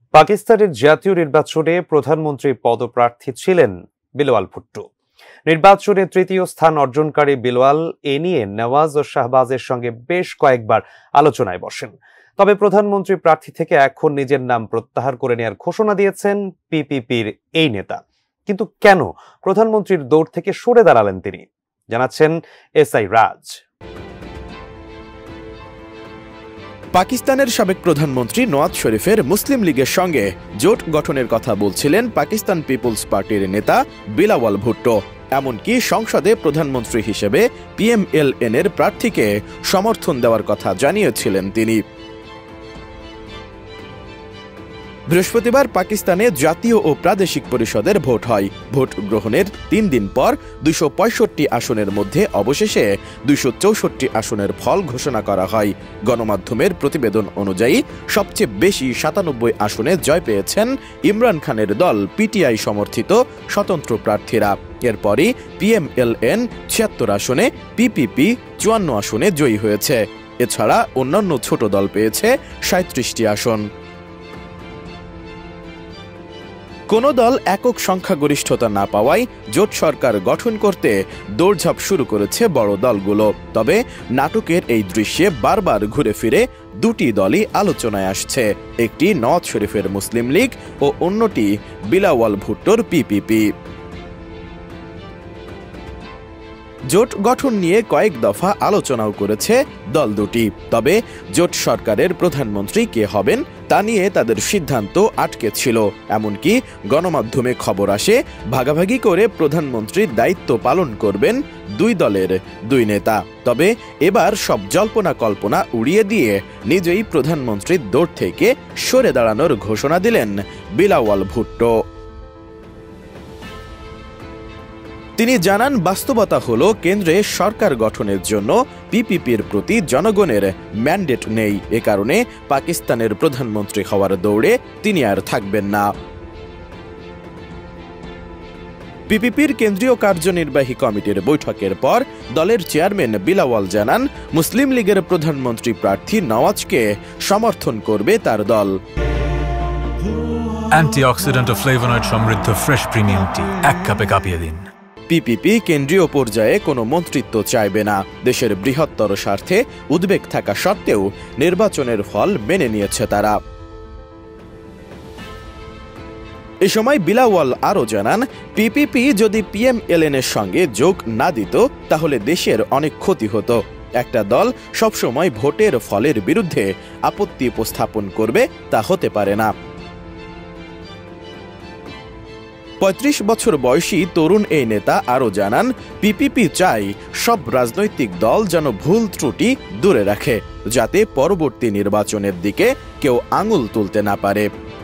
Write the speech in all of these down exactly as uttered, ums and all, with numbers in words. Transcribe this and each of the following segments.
পাকিস্তানের জাতীয় নির্বাচনে প্রধানমন্ত্রী পদপ্রার্থী ছিলেন বিলওয়াল ভুট্টো। নির্বাচনে তৃতীয় স্থান অর্জনকারী বিলওয়াল এ নিয়ে নওয়াজ ও শাহবাজের সঙ্গে বেশ কয়েকবার আলোচনায় বসেন। তবে প্রধানমন্ত্রী প্রার্থী থেকে এখন নিজের নাম প্রত্যাহার করে নেওয়ার ঘোষণা দিয়েছেন পিপিপির এই নেতা। কিন্তু কেন প্রধানমন্ত্রীর দৌড় থেকে সরে দাঁড়ালেন তিনি, জানাচ্ছেন এস আই রাজ। পাকিস্তানের সাবেক প্রধানমন্ত্রী নওয়াজ শরীফের মুসলিম লীগের সঙ্গে জোট গঠনের কথা বলছিলেন পাকিস্তান পিপলস পার্টির নেতা বিলওয়াল ভুট্টো। এমনকি সংসদে প্রধানমন্ত্রী হিসেবে পিএমএলএন এর প্রার্থীকে সমর্থন দেওয়ার কথা জানিয়েছিলেন তিনি। বৃহস্পতিবার পাকিস্তানে জাতীয় ও প্রাদেশিক পরিষদের ভোট হয়। ভোট গ্রহণের তিন দিন পর দুইশো পঁয়ষট্টি আসনের মধ্যে অবশেষে দুইশো চৌষট্টি আসনের ফল ঘোষণা করা হয়। গণমাধ্যমের প্রতিবেদন অনুযায়ী সবচেয়ে বেশি সাতানব্বই আসনে জয় পেয়েছেন ইমরান খানের দল পিটিআই সমর্থিত স্বতন্ত্র প্রার্থীরা। এরপরই পিএমএলএন ছিয়াত্তর আসনে, পিপিপি চুয়ান্ন আসনে জয়ী হয়েছে। এছাড়া অন্যান্য ছোট দল পেয়েছে সাঁত্রিশটি আসন। কোন দল একক সংখ্যাগরিষ্ঠতা না পাওয়ায় জোট সরকার গঠন করতে দৌড়ঝাঁপ শুরু করেছে বড় দলগুলো। তবে নাটকের এই দৃশ্যে বারবার ঘুরে ফিরে দুটি দলই আলোচনায় আসছে, একটি নওয়াজ শরীফের মুসলিম লীগ ও অন্যটি বিলওয়াল ভুট্টোর পিপিপি। জোট গঠন নিয়ে কয়েক দফা আলোচনাও করেছে দল দুটি। তবে জোট সরকারের প্রধানমন্ত্রী কে হবেন তা নিয়ে তাদের সিদ্ধান্ত আটকে ছিল। এমনকি গণমাধ্যমে খবর আসে ভাগাভাগি করে প্রধানমন্ত্রীর দায়িত্ব পালন করবেন দুই দলের দুই নেতা। তবে এবার সব জল্পনা কল্পনা উড়িয়ে দিয়ে নিজেই প্রধানমন্ত্রীর দৌড় থেকে সরে দাঁড়ানোর ঘোষণা দিলেন বিলওয়াল ভুট্টো। তিনি জানান, বাস্তবতা হলো কেন্দ্রে সরকার গঠনের জন্য পিপিপির প্রতি জনগণের ম্যান্ডেট নেই। এ কারণে পাকিস্তানের প্রধানমন্ত্রী হওয়ার দৌড়ে তিনি আর থাকবেন না। পিপিপির কেন্দ্রীয় কার্যনির্বাহী কমিটির বৈঠকের পর দলের চেয়ারম্যান বিলওয়াল জানান, মুসলিম লীগের প্রধানমন্ত্রী প্রার্থী নওয়াজকে সমর্থন করবে তার দল। অ্যান্টিঅক্সিডেন্ট ও ফ্লেভোনয়েড সমৃদ্ধ ফ্রেশ প্রিমিয়াম টি এক কাপে কাঁপিয়ে দিন। পিপিপি কেন্দ্রীয় পর্যায়ে কোনো মন্ত্রিত্ব চাইবে না। দেশের বৃহত্তর স্বার্থে উদ্বেগ থাকা সত্ত্বেও নির্বাচনের ফল মেনে নিয়েছে তারা। এ সময় বিলওয়াল আরও জানান, পিপিপি যদি পিএমএলএন এর সঙ্গে যোগ না দিত তাহলে দেশের অনেক ক্ষতি হতো। একটা দল সবসময় ভোটের ফলের বিরুদ্ধে আপত্তি উপস্থাপন করবে তা হতে পারে না। পঁয়ত্রিশ বছর বয়সী তরুণ এই নেতা আরও জানান, পিপিপি চাই সব রাজনৈতিক দল যেন ভুল ত্রুটি দূরে রাখে, যাতে পরবর্তী নির্বাচনের দিকে কেউ আঙুল তুলতে না পারে।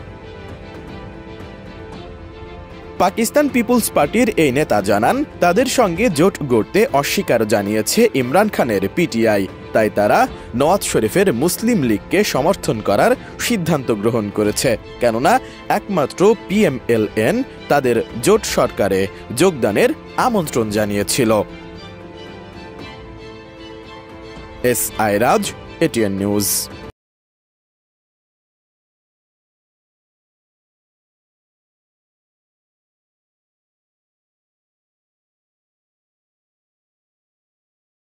পাকিস্তান পিপলস পার্টির এই নেতা জানান, তাদের সঙ্গে জোট গড়তে অস্বীকার জানিয়েছে ইমরান খানের পিটিআই। তাই তারা নওয়াজ শরীফের মুসলিম লীগকে সমর্থন করার সিদ্ধান্ত গ্রহণ করেছে, কেননা একমাত্র পিএমএলএন তাদের জোট সরকারে যোগদানের আমন্ত্রণ জানিয়েছিল। S I Raj, ATN news.